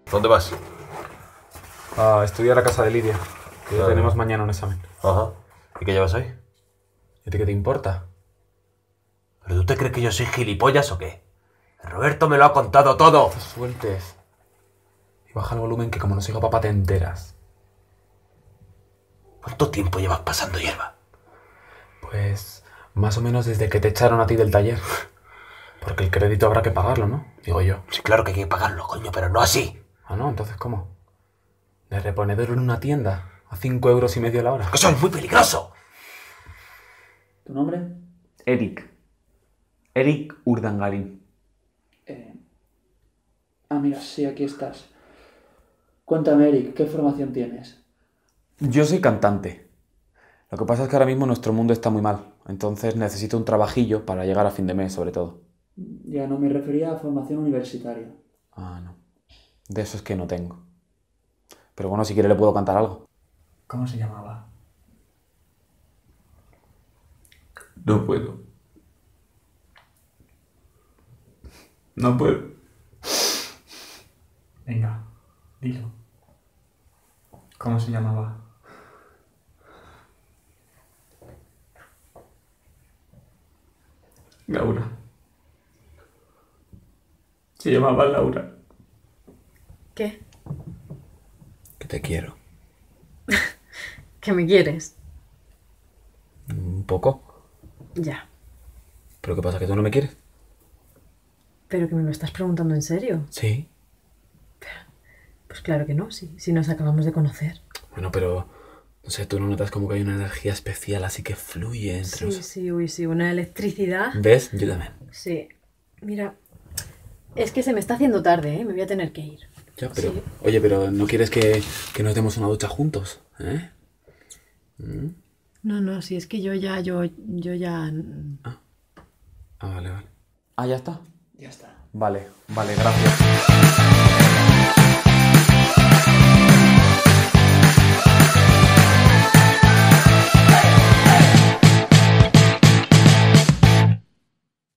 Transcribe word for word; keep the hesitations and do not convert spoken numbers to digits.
¿Dónde vas? A estudiar a casa de Lidia, que Ah, tenemos no. mañana un examen. Ajá. ¿Y qué llevas ahí? ¿Y a ti qué te importa? ¿Pero tú te crees que yo soy gilipollas o qué? Roberto me lo ha contado todo. No sueltes. Y baja el volumen que como no siga papá te enteras. ¿Cuánto tiempo llevas pasando hierba? Pues más o menos desde que te echaron a ti del taller. Porque el crédito habrá que pagarlo, ¿no? Digo yo. Sí, claro que hay que pagarlo, coño, pero no así. Ah, ¿no? Entonces, ¿cómo? ¿De reponedor en una tienda? ¿A cinco euros y medio la hora? ¡Que soy muy peligroso! ¿Tu nombre? Eric. Eric Urdangarín. Eh... Ah, mira, sí, aquí estás. Cuéntame, Eric, ¿qué formación tienes? Yo soy cantante. Lo que pasa es que ahora mismo nuestro mundo está muy mal. Entonces necesito un trabajillo para llegar a fin de mes, sobre todo. Ya no me refería a formación universitaria. Ah, no. De eso es que no tengo. Pero bueno, si quiere le puedo cantar algo. ¿Cómo se llamaba? No puedo. No puedo. Venga, dilo. ¿Cómo se llamaba? Laura. Se llamaba Laura. ¿Qué? Que te quiero. ¿Que me quieres? Un poco. Ya. ¿Pero qué pasa? ¿Que tú no me quieres? ¿Pero que me lo estás preguntando en serio? Sí. Pues claro que no, sí. Si nos acabamos de conocer. Bueno, pero... No sé, tú no notas como que hay una energía especial así que fluye entre Sí, nosotros. sí, uy, sí. Una electricidad. ¿Ves? Yo también. Sí. Mira, es que se me está haciendo tarde, ¿eh? Me voy a tener que ir. Ya, pero... Sí. Oye, pero ¿no quieres que, que nos demos una ducha juntos? ¿Eh? ¿Mm? No, no, sí, es que yo ya, yo, yo ya... Ah, vale, vale. Ah, ya está. Ya está. Vale, vale, gracias.